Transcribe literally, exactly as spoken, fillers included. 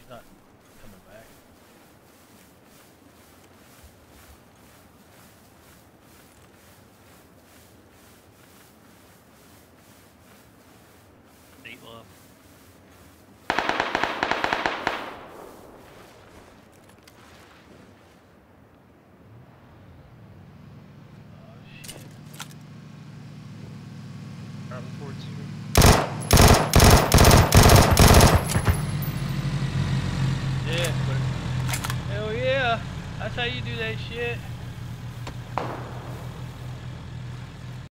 not coming back. Eight left. Driving towards you. Yeah, but hell yeah, that's how you do that shit.